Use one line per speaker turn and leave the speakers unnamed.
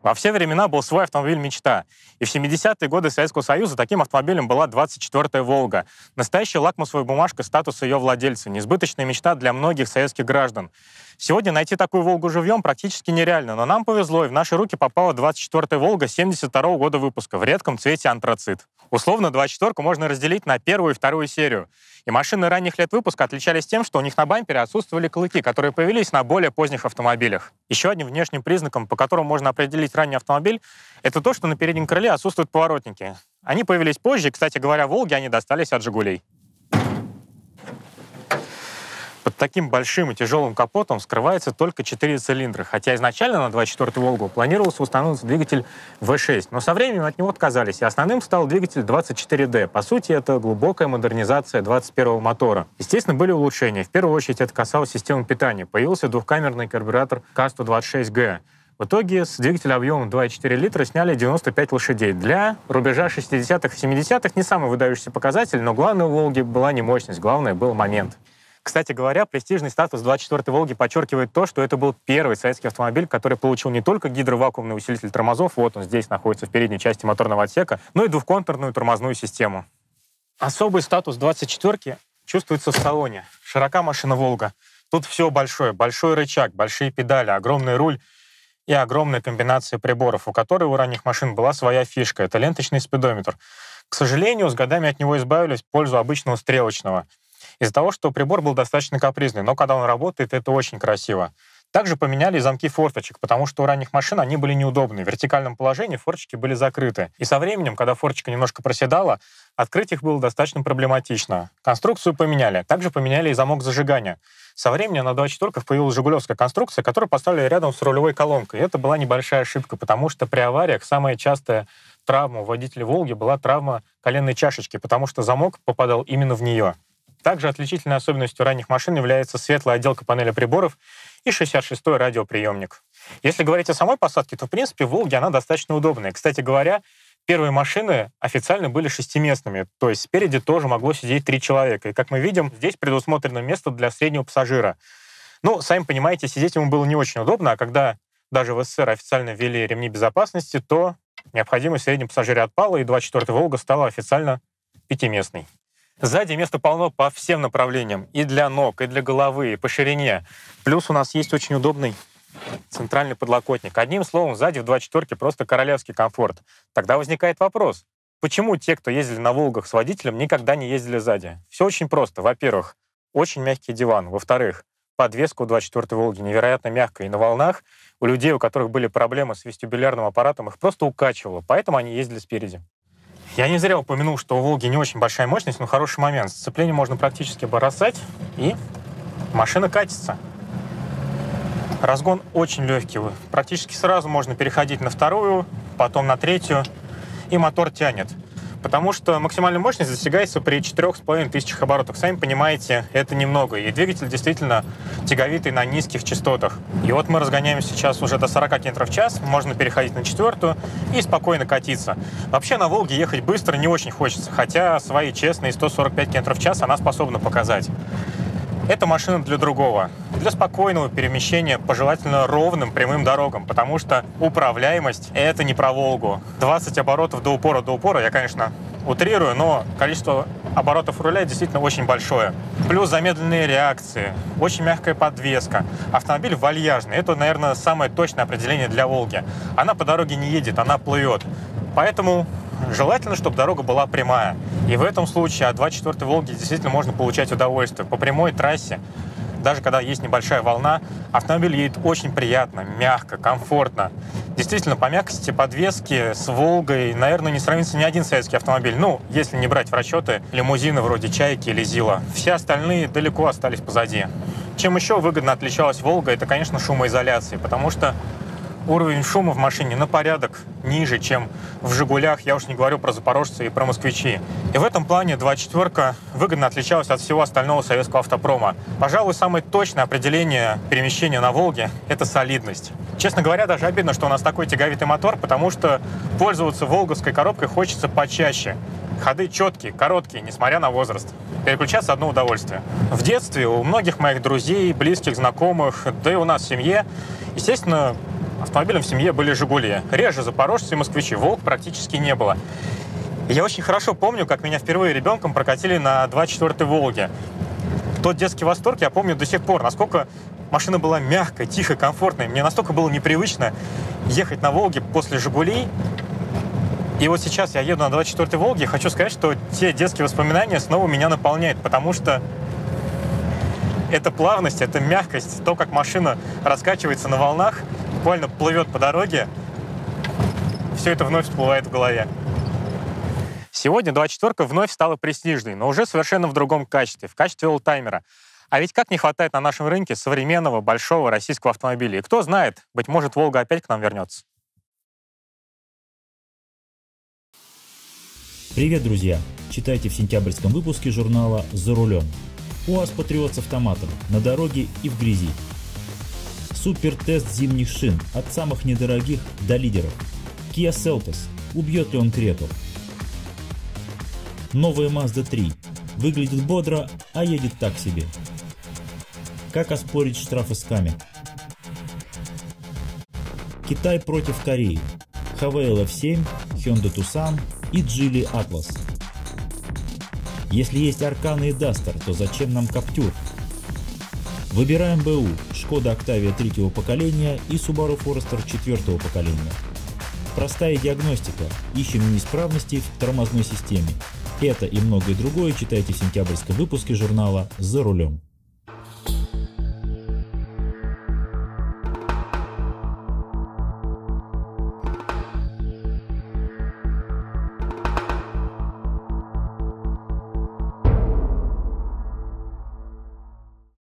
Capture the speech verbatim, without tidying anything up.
Во все времена был свой автомобиль «Мечта». И в семидесятые годы Советского Союза таким автомобилем была двадцать четвёртая «Волга». Настоящая лакмусовая бумажка статуса ее владельца. Несбыточная мечта для многих советских граждан. Сегодня найти такую «Волгу» живьем практически нереально, но нам повезло, и в наши руки попала двадцать четвёртая «Волга» семьдесят второго года выпуска в редком цвете антрацит. Условно, двадцать четвёрку можно разделить на первую и вторую серию. И машины ранних лет выпуска отличались тем, что у них на бампере отсутствовали клыки, которые появились на более поздних автомобилях. Еще одним внешним признаком, по которому можно определить ранний автомобиль, это то, что на переднем крыле отсутствуют поворотники. Они появились позже, и, кстати говоря, «Волги» они достались от «Жигулей». Под таким большим и тяжелым капотом скрывается только четыре цилиндра, хотя изначально на двадцать четвёртую «Волгу» планировался установить двигатель вэ шесть, но со временем от него отказались, и основным стал двигатель двадцать четыре дэ. По сути, это глубокая модернизация двадцать первого мотора. Естественно, были улучшения. В первую очередь это касалось системы питания. Появился двухкамерный карбюратор ка сто двадцать шесть гэ. В итоге с двигателя объемом два и четыре литра сняли девяносто пять лошадей. Для рубежа шестидесятых и семидесятых не самый выдающийся показатель, но главное у «Волги» была не мощность, главное был момент. Кстати говоря, престижный статус двадцать четвёртой «Волги» подчеркивает то, что это был первый советский автомобиль, который получил не только гидровакуумный усилитель тормозов, вот он здесь находится в передней части моторного отсека, но и двухконтурную тормозную систему. Особый статус двадцать четвёрки чувствуется в салоне. Широка машина «Волга». Тут все большое. Большой рычаг, большие педали, огромный руль и огромная комбинация приборов, у которой у ранних машин была своя фишка. Это ленточный спидометр. К сожалению, с годами от него избавились в пользу обычного стрелочного. Из-за того, что прибор был достаточно капризный, но когда он работает, это очень красиво. Также поменяли замки форточек, потому что у ранних машин они были неудобны. В вертикальном положении форточки были закрыты. И со временем, когда форточка немножко проседала, открыть их было достаточно проблематично. Конструкцию поменяли. Также поменяли и замок зажигания. Со временем на двадцать четвёрках появилась жигулевская конструкция, которую поставили рядом с рулевой колонкой. И это была небольшая ошибка, потому что при авариях самая частая травма у водителя «Волги» была травма коленной чашечки, потому что замок попадал именно в нее. Также отличительной особенностью ранних машин является светлая отделка панели приборов и шестьдесят шестой радиоприемник. Если говорить о самой посадке, то, в принципе, в «Волге» она достаточно удобная. Кстати говоря, первые машины официально были шестиместными, то есть спереди тоже могло сидеть три человека. И, как мы видим, здесь предусмотрено место для среднего пассажира. Ну, сами понимаете, сидеть ему было не очень удобно, а когда даже в СССР официально ввели ремни безопасности, то необходимость в среднем пассажире отпала, и двадцать четвёртая «Волга» стала официально пятиместной. Сзади места полно по всем направлениям. И для ног, и для головы, и по ширине. Плюс у нас есть очень удобный центральный подлокотник. Одним словом, сзади в двадцать четвёрке просто королевский комфорт. Тогда возникает вопрос, почему те, кто ездили на «Волгах» с водителем, никогда не ездили сзади? Все очень просто. Во-первых, очень мягкий диван. Во-вторых, подвеска у двадцать четвёртой «Волги» невероятно мягкая. И на волнах у людей, у которых были проблемы с вестибулярным аппаратом, их просто укачивало. Поэтому они ездили спереди. Я не зря упомянул, что у «Волги» не очень большая мощность, но хороший момент. Сцепление можно практически бросать, и машина катится. Разгон очень легкий. Практически сразу можно переходить на вторую, потом на третью, и мотор тянет. Потому что максимальная мощность достигается при четырёх с половиной тысячах оборотах. Сами понимаете, это немного. И двигатель действительно тяговитый на низких частотах. И вот мы разгоняемся сейчас уже до сорока километров в час. Можно переходить на четвертую и спокойно катиться. Вообще на «Волге» ехать быстро не очень хочется. Хотя свои честные сто сорок пять километров в час она способна показать. Это машина для другого. Для спокойного перемещения по желательно ровным прямым дорогам, потому что управляемость — это не про «Волгу». двадцать оборотов до упора до упора, я, конечно, утрирую, но количество оборотов руля действительно очень большое. Плюс замедленные реакции, очень мягкая подвеска. Автомобиль вальяжный. Это, наверное, самое точное определение для «Волги». Она по дороге не едет, она плывет. Поэтому желательно, чтобы дорога была прямая. И в этом случае от двадцать четвёртой «Волги» действительно можно получать удовольствие. По прямой трассе, даже когда есть небольшая волна, автомобиль едет очень приятно, мягко, комфортно. Действительно, по мягкости подвески с «Волгой», наверное, не сравнится ни один советский автомобиль. Ну, если не брать в расчеты лимузины вроде «Чайки» или «Зила». Все остальные далеко остались позади. Чем еще выгодно отличалась «Волга», это, конечно, шумоизоляция, потому что уровень шума в машине на порядок ниже, чем в «Жигулях», я уж не говорю про «Запорожцы» и про «Москвичи». И в этом плане двадцать четвёрка выгодно отличалась от всего остального советского автопрома. Пожалуй, самое точное определение перемещения на «Волге» — это солидность. Честно говоря, даже обидно, что у нас такой тяговитый мотор, потому что пользоваться «Волговской» коробкой хочется почаще. Ходы четкие, короткие, несмотря на возраст. Переключаться — одно удовольствие. В детстве у многих моих друзей, близких, знакомых, да и у нас в семье, естественно, автомобилем в семье были «Жигули». Реже «Запорожцы» и «Москвичи». «Волг» практически не было. Я очень хорошо помню, как меня впервые ребенком прокатили на двадцать четвёртой «Волге». Тот детский восторг я помню до сих пор. Насколько машина была мягкой, тихой, комфортной. Мне настолько было непривычно ехать на «Волге» после «Жигулей». И вот сейчас я еду на двадцать четвёртой «Волге» и хочу сказать, что те детские воспоминания снова меня наполняют, потому что эта плавность, эта мягкость, то, как машина раскачивается на волнах, буквально плывет по дороге, все это вновь всплывает в голове. Сегодня двадцать четвёрка вновь стала престижной, но уже совершенно в другом качестве, в качестве олдтаймера. А ведь как не хватает на нашем рынке современного большого российского автомобиля. И кто знает, быть может, «Волга» опять к нам вернется.
Привет, друзья! Читайте в сентябрьском выпуске журнала «За рулем». УАЗ Патриот с автоматом, на дороге и в грязи. Супер-тест зимних шин, от самых недорогих до лидеров. Kia Seltos, убьет ли он Крету? Новая Mazda три, выглядит бодро, а едет так себе. Как оспорить штраф исками? Китай против Кореи. эйч ви эл эф семь, Hyundai Tucson и Geely Atlas. Если есть Аркана и Duster, то зачем нам Captur? Выбираем БУ, Шкода Octavia третьего поколения и Subaru Forester четвертого поколения. Простая диагностика, ищем неисправности в тормозной системе. Это и многое другое читайте в сентябрьском выпуске журнала «За рулем».